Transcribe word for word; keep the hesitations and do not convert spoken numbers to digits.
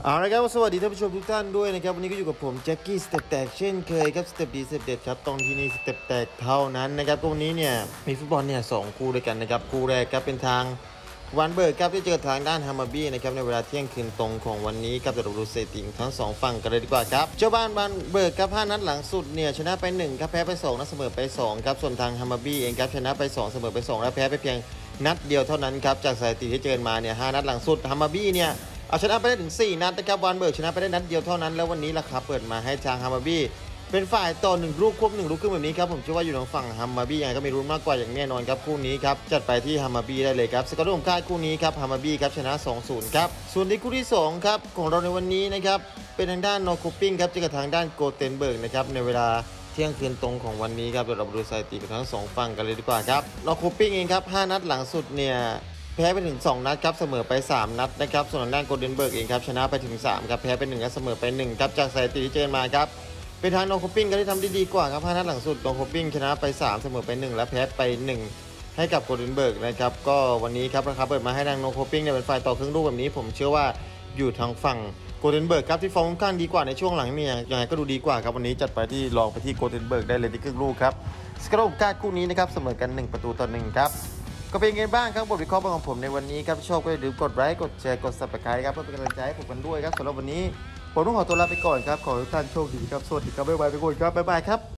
เอาละครับสวัสดีท่านผู้ชมทุกท่านด้วยนะครับวันนี้ก็อยู่กับผมแจ็คกี้สเต็ปแตกเช่นเคยครับสเต็ปดีสเต็ปเด็ดครับตรงที่นี่สเต็ปแตกเท่านั้นนะครับวันนี้เนี่ยมีฟุตบอลเนี่ยสองคู่ด้วยกันนะครับคู่แรกครับเป็นทางวันเบิร์กครับที่เจอทางด้านฮามาบี้นะครับในเวลาเที่ยงคืนตรงของวันนี้ครับจะดูสถิติทั้งสองฝั่งกันเลยดีกว่าครับเจ้าบ้านวันเบิร์กครับห้านัดหลังสุดเนี่ยชนะไปหนึ่งครับแพ้ไปสองนัดเสมอไปสองครับส่วนทางฮามาบี้เองครับชนะไปสองเสมอไปสองและแพ้ไปเพียงนัดเดียวเท่านั้นครับจากสถิติที่เจอมาเนี่ยห้านัดหลังสุดฮามาบี้เนี่ยเอาชนะไปได้ถึงสี่นัดนะครับวานเบิร์กชนะไปได้นัดเดียวเท่านั้นแล้ววันนี้ราคาเปิดมาให้ทางฮามาบี้เป็นฝ่ายต่อหนึ่งลูกควบหนึ่งลูกครึ่งแบบนี้ครับผมเชื่อว่าอยู่ทางฝั่งฮามาบี้ยังไงก็มีรุ้นมากกว่าอย่างแน่นอนครับคู่นี้ครับจัดไปที่ฮามาบี้ได้เลยครับสกอร์ของค่ายคู่นี้ครับฮามาบี้ครับชนะ สองศูนย์ ครับส่วนในคู่ที่สองครับของเราในวันนี้นะครับเป็นทางด้านโนคูปิ้งครับเจอกับทางด้านโกเทนเบิร์กนะครับในเวลาเที่ยงคืนตรงของวันนี้ครับเดี๋ยวเราดูสถิติกันทั้งสองฝั่งกันเลยดีกว่าครับโนคูปิ้งเองครับห้านัดหลังสุดเนี่ยแพ้ไปถึงสองนัดครับเสมอไปสามนัดนะครับส่วนทางด้านโกลเด้นเบิร์กเองครับชนะไปถึงสามครับแพ้ไปหนึ่งและเสมอไปหนึ่งครับจากสถิติที่เจอมาครับเป็นทางโนโคปิ้งก็ได้ทำได้ดีกว่าครับห้านัดหลังสุดโนโคปิ้งชนะไปสามเสมอไปหนึ่งและแพ้ไปหนึ่งให้กับโกลเด้นเบิร์กนะครับก็วันนี้ครับราคาเปิดมาให้ทางโนโคปิ้งเนี่ยเป็นฝ่ายต่อครึ่งลูกแบบนี้ผมเชื่อว่าอยู่ทางฝั่งโกลเด้นเบิร์กครับที่ฟอร์มค่อนข้างดีกว่าในช่วงหลังเนี่ยยังไงก็ดูดีกว่าครับวันนี้จัดไปที่ลองไปที่โกลเด้นเบิร์กได้เลยที่ครึ่งลูกครับสกอร์การคู่นี้นะครับเสมอกันหนึ่งประตูต่อหนึ่งครับก็เป็นไงบ้างครับบทวิเคราะห์ของผมในวันนี้ครับชอบก็อย่าลืมกดไลค์กดแชร์กด ซับสไครบ์ ครับเพื่อเป็นกำลังใจให้ผมกันด้วยครับสำหรับวันนี้ผมต้องขอตัวลาไปก่อนครับขอให้ทุกท่านโชคดีครับสวัสดีครับบ๊ายบายทุกคนครับบ๊ายบายครับ